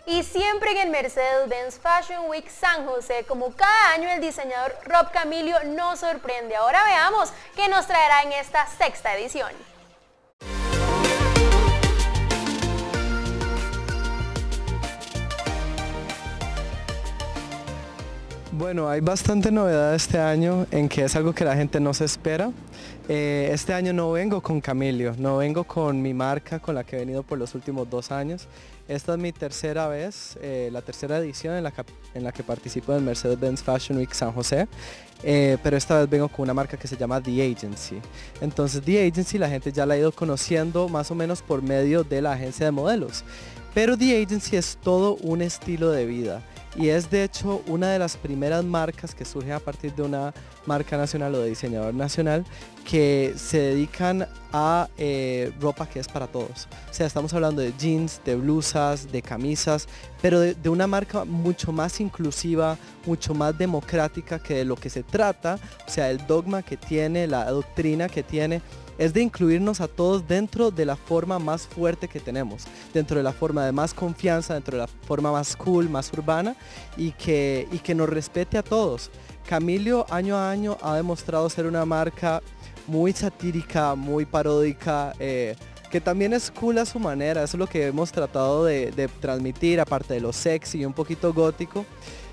Y siempre en el Mercedes-Benz Fashion Week San José, como cada año, el diseñador Rob Camilio nos sorprende. Ahora veamos qué nos traerá en esta sexta edición. Bueno, hay bastante novedad este año en que es algo que la gente no se espera. Este año no vengo con Camilio, no vengo con mi marca con la que he venido por los últimos 2 años. Esta es mi tercera vez, la tercera edición en la que participo en el Mercedes-Benz Fashion Week San José, pero esta vez vengo con una marca que se llama The Agency. Entonces The Agency la gente ya la ha ido conociendo más o menos por medio de la agencia de modelos, pero The Agency es todo un estilo de vida. Y es de hecho una de las primeras marcas que surgen a partir de una marca nacional o de diseñador nacional que se dedican a ropa que es para todos. O sea, estamos hablando de jeans, de blusas, de camisas, pero de una marca mucho más inclusiva, mucho más democrática, que de lo que se trata, o sea, el dogma que tiene, la doctrina que tiene, es de incluirnos a todos dentro de la forma más fuerte que tenemos, dentro de la forma de más confianza, dentro de la forma más cool, más urbana, y que nos respete a todos. Camilio año a año ha demostrado ser una marca muy satírica, muy paródica, que también es cool a su manera. Eso es lo que hemos tratado de transmitir, aparte de lo sexy y un poquito gótico,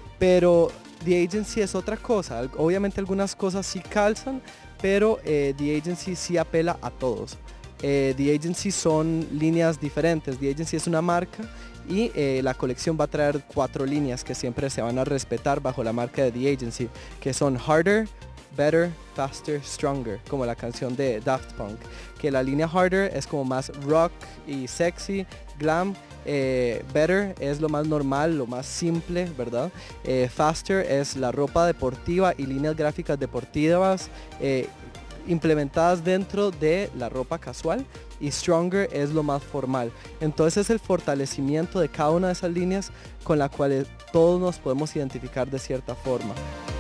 pero The Agency es otra cosa. Obviamente algunas cosas sí calzan, pero The Agency sí apela a todos. The Agency son líneas diferentes. The Agency es una marca y la colección va a traer 4 líneas que siempre se van a respetar bajo la marca de The Agency, que son Harder, Better, Faster, Stronger, como la canción de Daft Punk. Que la línea Harder es como más rock y sexy, glam. Better es lo más normal, lo más simple, ¿verdad? Faster es la ropa deportiva y líneas gráficas deportivas implementadas dentro de la ropa casual, y Stronger es lo más formal. Entonces es el fortalecimiento de cada una de esas líneas con la cual todos nos podemos identificar de cierta forma.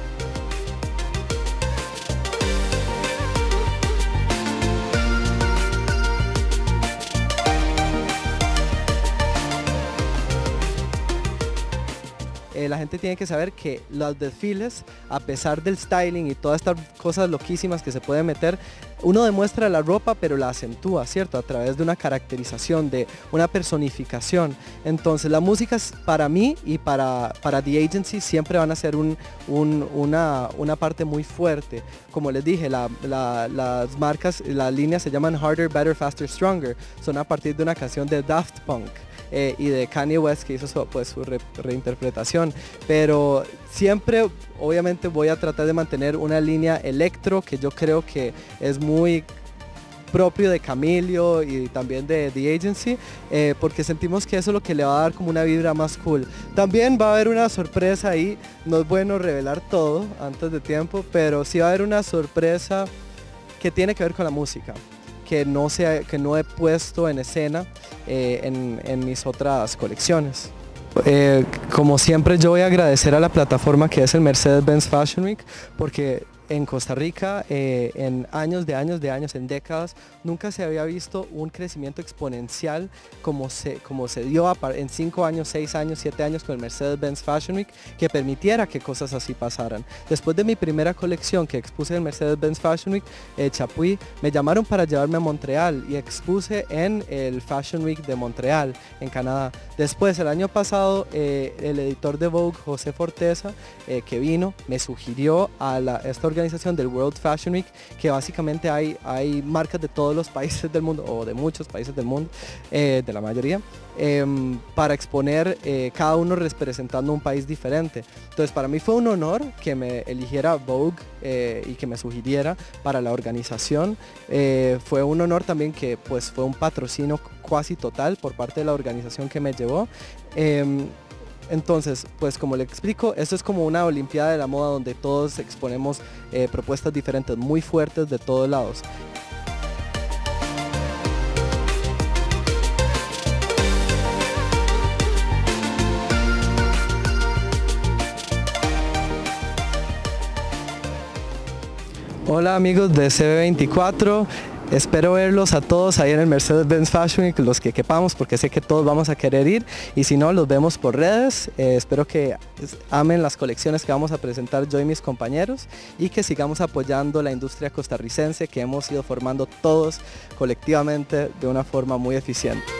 La gente tiene que saber que los desfiles, a pesar del styling y todas estas cosas loquísimas que se pueden meter, uno demuestra la ropa pero la acentúa, ¿cierto? A través de una caracterización, de una personificación. Entonces la música para mí y para The Agency siempre van a ser una parte muy fuerte. Como les dije, las marcas, las líneas se llaman Harder, Better, Faster, Stronger. Son a partir de una canción de Daft Punk. Y de Kanye West, que hizo su reinterpretación, pero siempre obviamente voy a tratar de mantener una línea electro, que yo creo que es muy propio de Camilio y también de The Agency, porque sentimos que eso es lo que le va a dar como una vibra más cool. También va a haber una sorpresa ahí, no es bueno revelar todo antes de tiempo, pero sí va a haber una sorpresa que tiene que ver con la música, que no he puesto en escena en mis otras colecciones. Como siempre, yo voy a agradecer a la plataforma que es el Mercedes-Benz Fashion Week, porque en Costa Rica, en años, en décadas, nunca se había visto un crecimiento exponencial como se dio en 5 años, 6 años, 7 años con el Mercedes-Benz Fashion Week, que permitiera que cosas así pasaran. Después de mi primera colección que expuse en el Mercedes-Benz Fashion Week, Chapuis, me llamaron para llevarme a Montreal y expuse en el Fashion Week de Montreal, en Canadá. Después, el año pasado, el editor de Vogue, José Forteza, que vino, me sugirió a esta organización del World Fashion Week, que básicamente hay marcas de todos los países del mundo, o de muchos países del mundo, de la mayoría, para exponer, cada uno representando un país diferente. Entonces para mí fue un honor que me eligiera Vogue y que me sugiriera para la organización. Fue un honor también que pues fue un patrocinio casi total por parte de la organización que me llevó. Entonces, pues como le explico, esto es como una olimpiada de la moda donde todos exponemos propuestas diferentes, muy fuertes de todos lados. Hola amigos de CB24, Espero verlos a todos ahí en el Mercedes-Benz Fashion Week, los que quepamos, porque sé que todos vamos a querer ir, y si no, los vemos por redes. Espero que amen las colecciones que vamos a presentar yo y mis compañeros, y que sigamos apoyando la industria costarricense que hemos ido formando todos colectivamente de una forma muy eficiente.